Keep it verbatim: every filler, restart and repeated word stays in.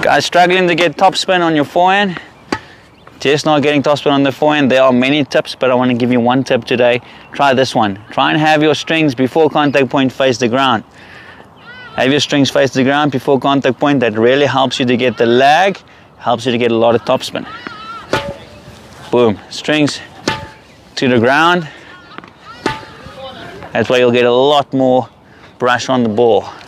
Guys, struggling to get topspin on your forehand? Just not getting topspin on the forehand? There are many tips, but I want to give you one tip today. Try this one. Try and have your strings before contact point face the ground. Have your strings face the ground before contact point. That really helps you to get the lag, helps you to get a lot of topspin. Boom, strings to the ground. That's why you'll get a lot more brush on the ball.